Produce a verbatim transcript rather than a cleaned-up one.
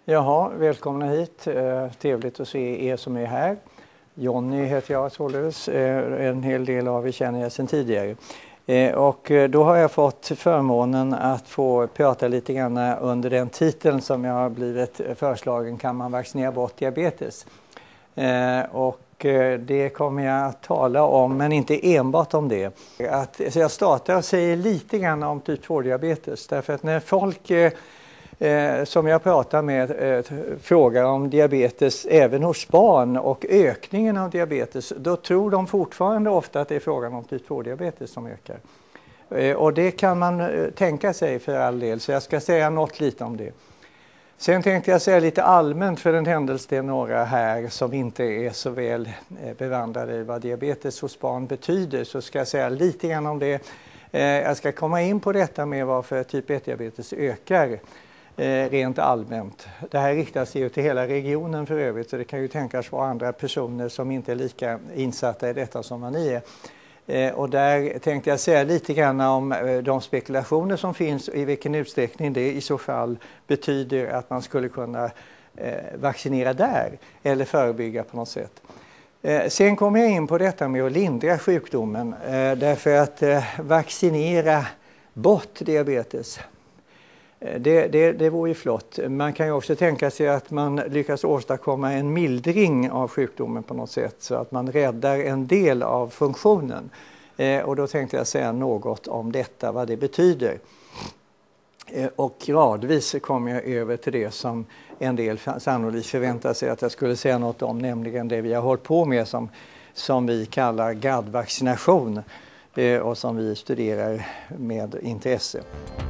Jaha, välkomna hit. Eh, trevligt att se er som är här. Jonny heter jag således. Eh, en hel del av er känner jag sedan tidigare. Eh, och då har jag fått förmånen att få prata lite grann under den titeln som jag har blivit föreslagen: Kan man vaccinera bort diabetes? Eh, och eh, det kommer jag att tala om, men inte enbart om det. Att, så jag startar och säger lite grann om typ två-diabetes. Därför att när folk eh, Eh, som jag pratar med eh, frågar om diabetes även hos barn och ökningen av diabetes, då tror de fortfarande ofta att det är frågan om typ två-diabetes som ökar. Eh, och det kan man eh, tänka sig för all del, så jag ska säga något lite om det. Sen tänkte jag säga lite allmänt, för den händelse det är några här som inte är så väl eh, bevandrade i vad diabetes hos barn betyder, så ska jag säga lite grann om det. Eh, jag ska komma in på detta med varför typ ett-diabetes ökar. Eh, rent allmänt. Det här riktar sig ju till hela regionen för övrigt, så det kan ju tänkas vara andra personer som inte är lika insatta i detta som vad ni är. Eh, och där tänkte jag säga lite grann om eh, de spekulationer som finns och i vilken utsträckning det i så fall betyder att man skulle kunna eh, vaccinera där eller förebygga på något sätt. Eh, sen kommer jag in på detta med att lindra sjukdomen, eh, därför att eh, vaccinera bort diabetes, Det, det, det vore ju flott. Man kan ju också tänka sig att man lyckas åstadkomma en mildring av sjukdomen på något sätt, så att man räddar en del av funktionen. Eh, och då tänkte jag säga något om detta, vad det betyder. Eh, och gradvis kommer jag över till det som en del sannolikt förväntar sig att jag skulle säga något om, nämligen det vi har hållit på med som, som vi kallar G A D-vaccination eh, och som vi studerar med intresse.